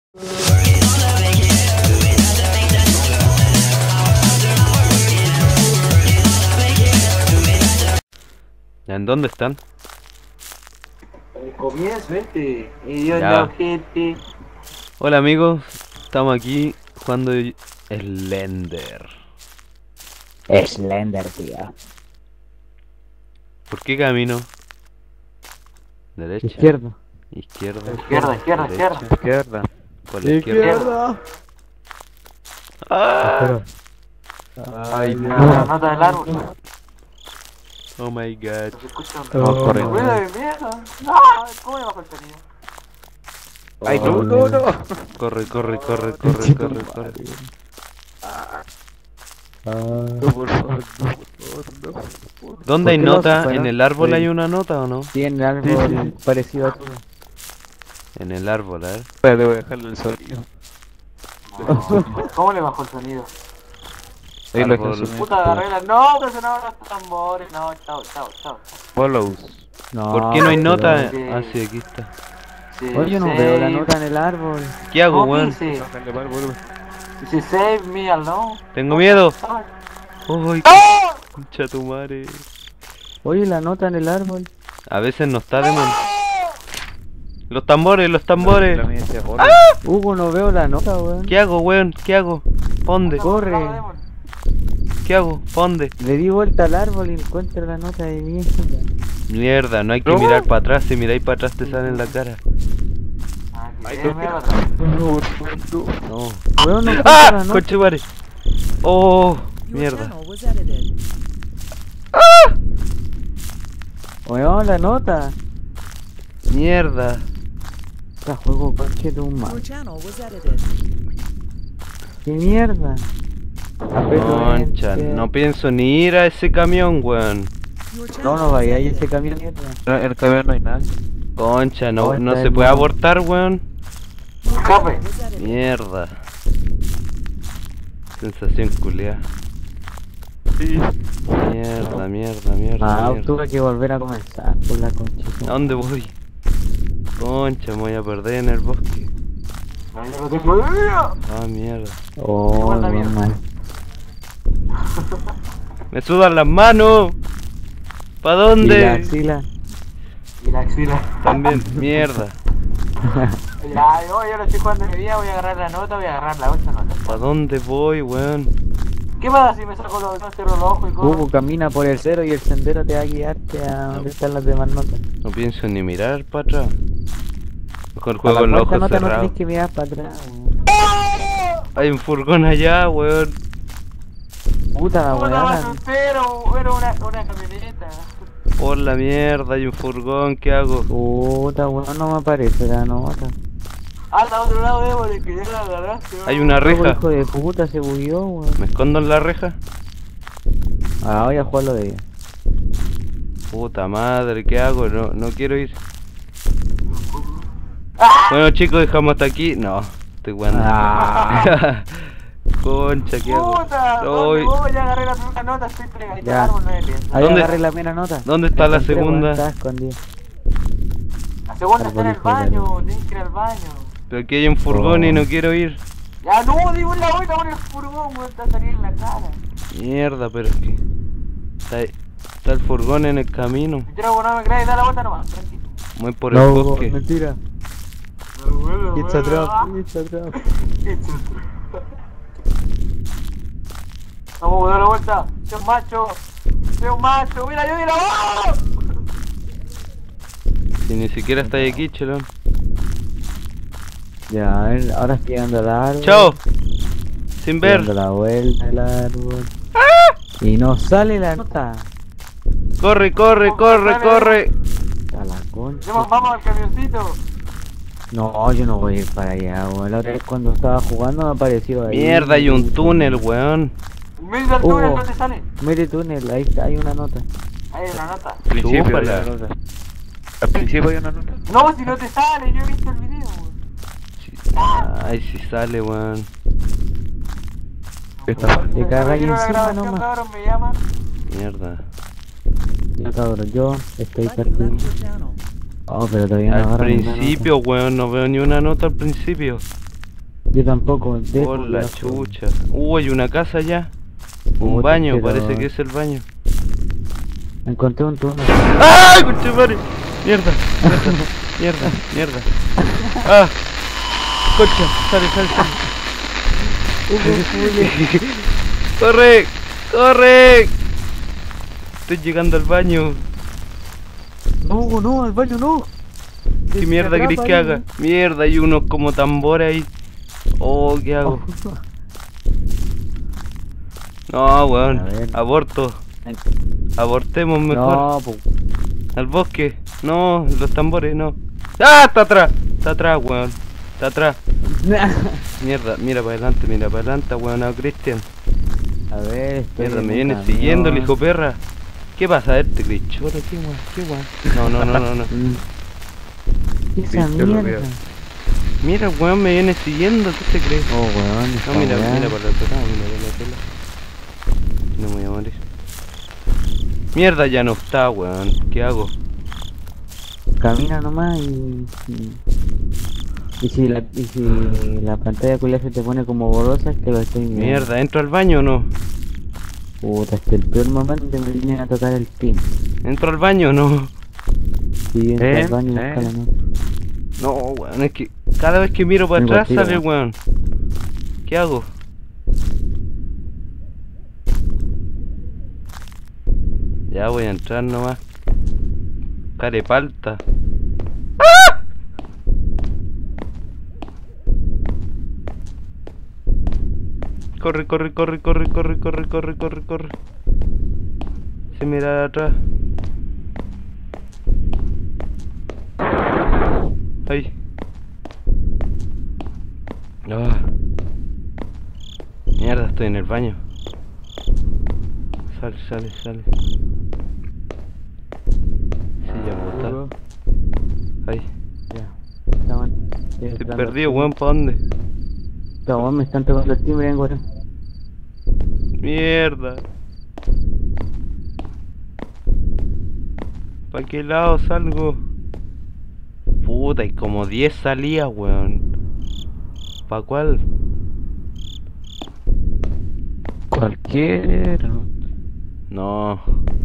¿En dónde están? Al comienzo, vete. Y yo Ya. la gente. Hola amigos, estamos aquí jugando Slender. Slender, tío. ¿Por qué camino? Derecha. Izquierda. Izquierda. Izquierda, izquierda, derecha. izquierda. Izquierda. Por la izquierda. ¡Ah! Ay, La nota del árbol. Oh my god. Se escucha Vamos un corriendo. ruido de mierda. No, ¿cómo le bajo el sonido? Ay, no. Corre, corre, corre, corre, corre, corre. Por favor, no. ¿Dónde hay ¿Por qué lo nota? superaron? ¿En el árbol Sí. hay una nota o no? Sí, en el árbol parecido a todo. En el árbol, a ver. Espérate, voy a dejarle el sonido. No, ¿cómo le bajó el sonido? Ahí lo Árbol. dejé Puta, agarré la. No, pero sonaban los tambores. No, chao, chao, chao. Follows. No, ¿Por qué no hay nota? pero- Ah, sí, aquí está. Sí, Oye, yo no save. veo la nota en el árbol. ¿Qué hago, ¿Cómo weón? dice? Bájale, para, vuelve. Dice save me al no. Tengo miedo. Ah. Uy, ¡Ah! concha tu madre. Oye, la nota en el árbol. A veces no está de mano. Los tambores, los tambores. La mía decía, hola. Hugo, no veo la nota, weón. ¿Qué hago, weón? ¿Qué hago? ¿Dónde? Corre. ¿Qué hago? ¿Dónde? Le di vuelta al árbol y encuentro la nota de mierda. Mierda, no hay que ¿No? mirar para atrás. Si miráis para atrás te sale en la cara. Ah, Ay, que tú me mira. va a- No. Weón, no encuentro ¡Ah! la nota. Conche madre. Oh, Your mierda. channel was edited. Weón, la nota. Mierda. Esta juego coche de un Your mal. channel was edited. ¿Qué mierda? Concha, no pienso ni ir a ese camión, weón. Your channel No, no was vaya, ahí edited. ese camión mierda. En el camión no hay nada. Concha, no, No, no está se el puede mono. abortar, weón. Your Escape. channel was edited. Mierda. Sensación culiada. Mierda, mierda, mierda, Ah, mierda. tuve que volver a comenzar por la concha. ¿A dónde voy? Concha, me voy a perder en el bosque. Ay, yo no tengo idea. Ah, mierda. Oh, Igual está muy bien. mal. ¡Me sudan las manos! ¿Pa' Y la dónde? axila. Y la axila. También, mierda. Ya, yo no estoy jugando de día, voy a agarrar la nota, voy a agarrar la 8 nota. ¿Pa' dónde voy, weón? ¿Qué pasa si me saco los dos, cierro los ojos y Hugo, corro? camina por el cero y el sendero te va a guiarte a donde están las demás notas. No pienso ni mirar para atrás. Mejor A juego la en los cuarta ojos nota no cerrados. tenés que mirar para atrás. weón. Hay un furgón allá, weón. Puta la ¿Cómo estaba weá. soltero? Era una camioneta. Por la mierda, hay un furgón, ¿qué hago? Puta weón, no me aparece la nota. Al otro lado debo de que ya la agarraste. ¿no? Hay una Luego, reja. hijo de puta, se bugueó, weón. ¿Me escondo en la reja? Ah, voy a jugarlo de ella. Puta madre, ¿qué hago? No quiero ir. Bueno chicos, dejamos hasta aquí. No, estoy jugando. Ah. Concha, ¿qué hago? Puta, No, ¿dónde voy? Ya agarré la primera nota, estoy pegadito Ya. al árbol, no me pienso. Ahí ¿Dónde- agarré la mera nota. dónde está la Encontré, weón, segunda? Está escondida. La segunda está en el Árbol, hijo de baño, tienes que ir al baño. Pero aquí hay un furgón y Oh. no quiero ir. Ya no, digo en la vuelta por el furgón, weón, te va a salir en la cara. Mierda, pero es que... Está el furgón en el camino. Si quiero no me crees, da la vuelta nomás, tranquilo. Voy por el No, Hugo, bosque. mentira. It's a trap, it's a trap. Vamos a dar la vuelta. Sé un macho. Sé un macho. Mira, yo mira. ¡Oh! Si ni siquiera está aquí, chelón. Ya, a ver, ahora estoy dando al árbol. ¡Chao! Sin Estoy ver. dando la vuelta al árbol. Y no sale la nota. Corre, corre, corre, corre. A la concha. Vamos al camioncito. No, yo no voy a ir para allá, weón. La otra vez cuando estaba jugando me apareció ahí. Mierda, hay un túnel, weón. Mira el túnel, Hugo. no te sale. Mire túnel, ahí está, hay una nota. Ahí hay una nota. Al principio Chúpala. hay una nota. Al principio hay una nota. No, si no te sale, yo he visto el video, weón. Ay, si sale, weón. Te cagas ahí Quiero la encima grabación, nomás. cabrón, me llaman. Mierda. Ya cabrón, yo estoy Buddy perdido. left your channel. Oh, pero todavía no Al agarran ninguna principio, weón, no veo ni una nota al principio. Yo tampoco. Por la chucha. Hay una casa allá. Un Puta, baño, pero- parece que es el baño. Encontré un turno. ¡Ah! ¡Conchetumare! Mierda, mierda, mierda. ¡Ah! ¡Concha! Sale, sale, sale. ¡Corre! ¡Corre! Estoy llegando al baño. No, no, al baño no. ¿Qué mierda querés que haga? Mierda, hay unos como tambores ahí. Oh, ¿qué hago? No, A weón. ver. Aborto. Abortemos mejor. No, pues. Al bosque. No, los tambores, no. ¡Ah! Está atrás. Está atrás, weón. Está atrás. Mierda, mira para adelante, weón, a Cristian. A ver, estoy Mierda, en me un viene camión. siguiendo el hijo perra. ¿Qué pasa? A ver, te crees choro, qué weón, qué weón. No, no, no, no, no. ¿Qué esa Sí, yo lo mierda? veo. Mira, weón, me viene siguiendo, ¿qué te crees? Oh, weón, esta No, mira, weá. mira para el otro lado, mira para el otro lado. No me voy a morir. Mierda, ya no está, weón. ¿Qué hago? Camina nomás y si la pantalla culia se te pone como borrosa es que lo estoy viendo. Mierda, ¿entro al baño o no? Puta, es que el peor momento me vienen a tocar el pin. ¿Entro al baño o no? Si entra al baño y busca la nota. No, weón, es que cada vez que miro para Tengo atrás tiro, sale, weón. ¿Qué hago? Ya voy a entrar nomás. Carepalta. ¡Ah! Corre, corre, corre, corre, corre, corre, corre, corre, corre. Se mira atrás. Ahí. Ah. Mierda, estoy en el baño. Sale, sale, sale. Sí, ya bota. Ahí. Ya. Estaban. Estoy perdido, weón, ¿pa' dónde? Weón, me están tocando el timbre, weón. Mierda. ¿Pa' qué lado salgo? Puta, hay como 10 salidas, weón. ¿Pa' cuál? Cualquiera. No.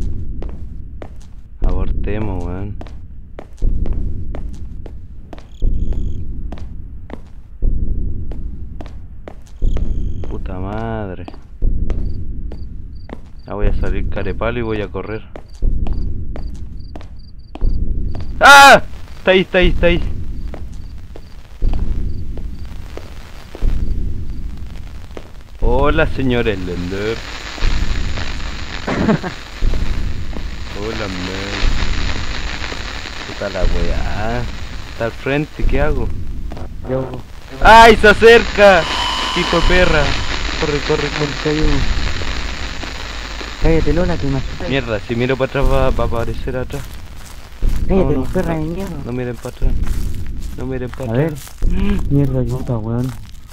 Abortemos, weón. Puta madre. Ya voy a salir carepalo y voy a correr. ¡Ah! Está ahí, está ahí, está ahí. Hola, señor Slender. Hola, man. Puta la weá. Está al frente, ¿qué hago? Yo. ¡Ay, se acerca! Hijo de perra. Corre, corre, corre. Cállate, Lola, que me asustas. Mierda, si miro para atrás va a aparecer atrás. Cállate, No, no, perra no. de mierda. No miren para atrás. No miren para A ver. atrás. Mierda, puta, weón.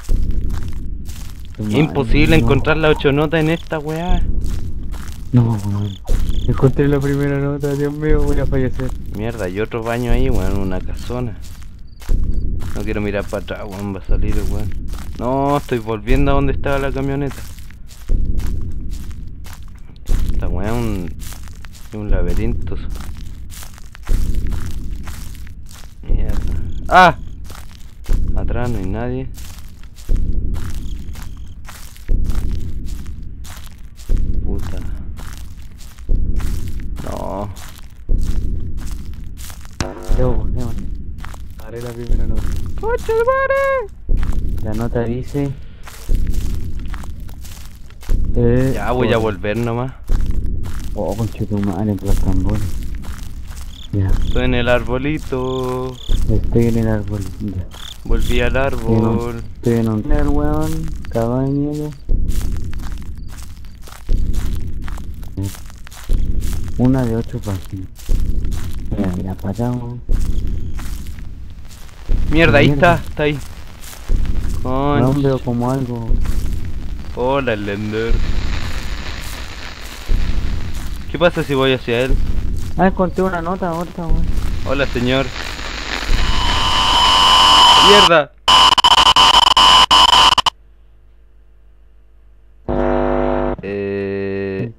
Imposible No. encontrar las 8 notas en esta weá. No, weón. Encontré la primera nota, Dios mío, voy a fallecer. Mierda, hay otro baño ahí, weón, una casona. No quiero mirar para atrás, weón, va a salir, weón. No, estoy volviendo a donde estaba la camioneta. Esta weá es un laberinto. Mierda. ¡Ah! Atrás no hay nadie. Puta. No. Yo, haré la primera nota. ¡Coche de madre! La nota dice... Ya voy a volver nomás. Oh, conche tu madre, entre los tambores. Ya, Estoy en el arbolito. estoy en el árbol. Ya. Volví al árbol. Estoy en un weón, cabaña. Una de 8 páginas. Mira, mira, pasamos. Mierda, ahí Mierda. está ahí. No Conch. veo como algo. Hola, Slender. ¿Qué pasa si voy hacia él? Ah, encontré una nota ahorita, weón. Hola, señor. Mierda.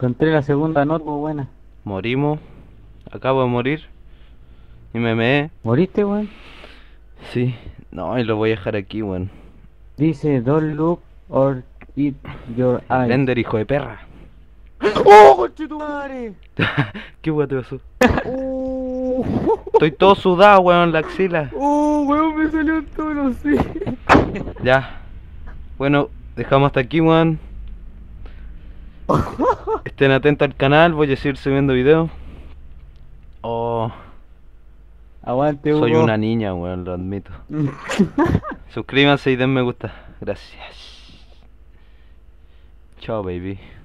Encontré la segunda nota, pues, buena. Morimos. Acabo de morir. Y me meé. ¿Moriste, weón? Sí. No, y lo voy a dejar aquí, weón. Dice, don't look or eat your eyes. Render, hijo de perra. ¡Oh, conchetumare! ¿Qué weón te pasó? Estoy todo sudado, weón, la axila. ¡Oh, weón, me salió todo, no sé! Ya. Bueno, dejamos hasta aquí, weón. Estén atentos al canal, voy a seguir subiendo videos. Oh, Aguante, soy Hugo. una niña, weón, lo admito. Suscríbanse y den me gusta. Gracias. Chao, baby.